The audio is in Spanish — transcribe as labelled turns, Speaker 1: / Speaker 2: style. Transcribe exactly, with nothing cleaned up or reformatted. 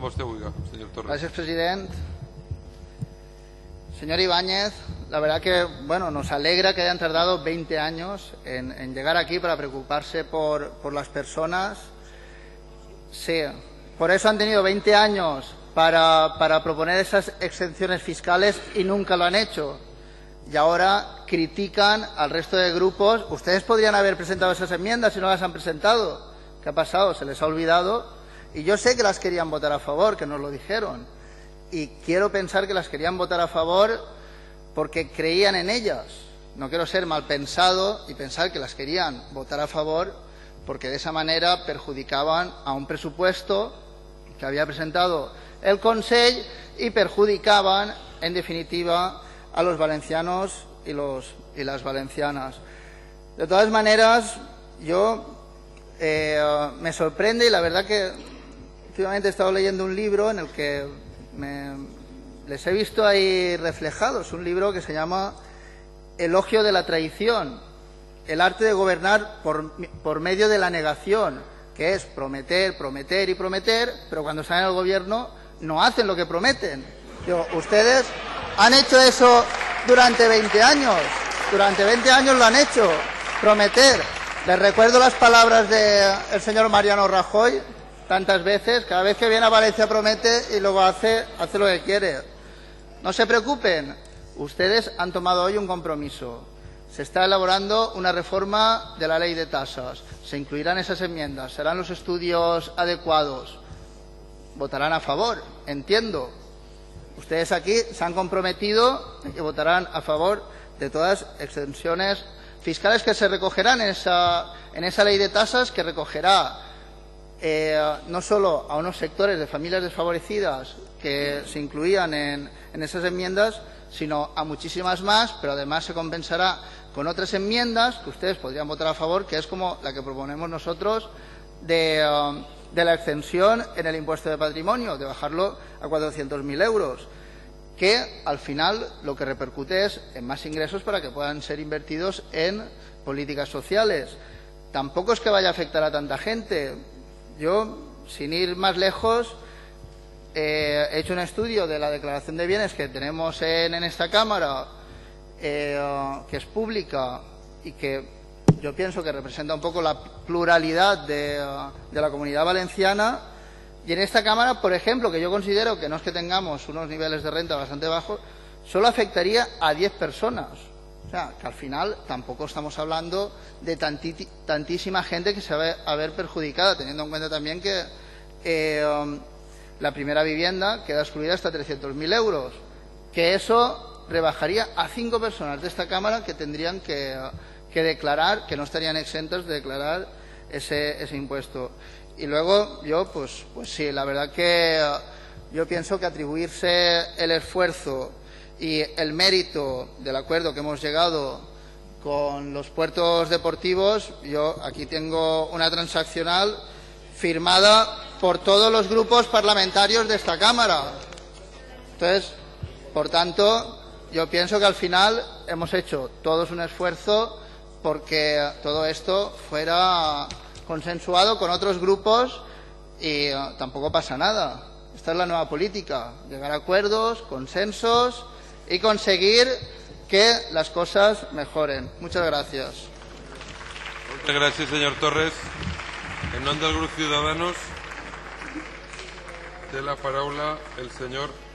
Speaker 1: Com vostè vulgui, señor Torres.
Speaker 2: Gracias, presidente. Señor Ibáñez, la verdad que bueno, nos alegra que hayan tardado veinte años en, en llegar aquí para preocuparse por, por las personas. Sí, por eso han tenido veinte años para, para proponer esas exenciones fiscales y nunca lo han hecho. Y ahora critican al resto de grupos. Ustedes podrían haber presentado esas enmiendas y no las han presentado. ¿Qué ha pasado? Se les ha olvidado. Y yo sé que las querían votar a favor, que nos lo dijeron. Y quiero pensar que las querían votar a favor porque creían en ellas. No quiero ser mal pensado y pensar que las querían votar a favor porque de esa manera perjudicaban a un presupuesto que había presentado el Consell y perjudicaban, en definitiva, a los valencianos y, los, y las valencianas. De todas maneras, yo eh, me sorprende y la verdad que últimamente he estado leyendo un libro en el que me, les he visto ahí reflejados, un libro que se llama Elogio de la traición, el arte de gobernar por, por medio de la negación, que es prometer, prometer y prometer, pero cuando están en el gobierno no hacen lo que prometen. Digo, ustedes han hecho eso durante veinte años, durante veinte años lo han hecho, prometer. Les recuerdo las palabras del señor Mariano Rajoy, tantas veces, cada vez que viene a Valencia promete y luego hace, hace lo que quiere. No se preocupen, ustedes han tomado hoy un compromiso. Se está elaborando una reforma de la ley de tasas. Se incluirán esas enmiendas, serán los estudios adecuados. Votarán a favor, entiendo. Ustedes aquí se han comprometido y votarán a favor de todas las exenciones fiscales que se recogerán en esa, en esa ley de tasas, que recogerá Eh, no solo a unos sectores de familias desfavorecidas que se incluían en, en esas enmiendas, sino a muchísimas más, pero además se compensará con otras enmiendas que ustedes podrían votar a favor, que es como la que proponemos nosotros de, uh, de la exención en el impuesto de patrimonio, de bajarlo a cuatrocientos mil euros, que al final lo que repercute es en más ingresos para que puedan ser invertidos en políticas sociales. Tampoco es que vaya a afectar a tanta gente. Yo, sin ir más lejos, eh, he hecho un estudio de la declaración de bienes que tenemos en, en esta Cámara, eh, que es pública y que yo pienso que representa un poco la pluralidad de, de la comunidad valenciana. Y en esta Cámara, por ejemplo, que yo considero que no es que tengamos unos niveles de renta bastante bajos, solo afectaría a diez personas. O sea, que al final tampoco estamos hablando de tanti, tantísima gente que se va a ver perjudicada, teniendo en cuenta también que eh, um, la primera vivienda queda excluida hasta trescientos mil euros, que eso rebajaría a cinco personas de esta Cámara que tendrían que, que declarar, que no estarían exentos de declarar ese, ese impuesto. Y luego yo, pues, pues sí, la verdad que uh, yo pienso que atribuirse el esfuerzo y el mérito del acuerdo que hemos llegado con los puertos deportivos, yo aquí tengo una transaccional firmada por todos los grupos parlamentarios de esta Cámara. Entonces, por tanto, yo pienso que al final hemos hecho todos un esfuerzo porque todo esto fuera consensuado con otros grupos y uh, tampoco pasa nada. Esta es la nueva política, llegar a acuerdos, consensos y conseguir que las cosas mejoren. Muchas gracias.
Speaker 1: Muchas gracias, señor Torres. En nombre del Grupo Ciudadanos, té la paraula el señor